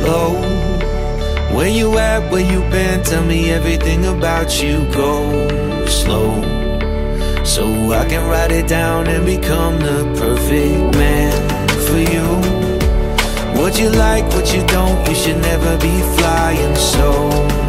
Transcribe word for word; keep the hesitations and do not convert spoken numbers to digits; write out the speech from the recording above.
low. Where you at, where you been, tell me everything about you. Go slow, so I can write it down and become the perfect man for you. What you like, what you don't, you should never be flying solo.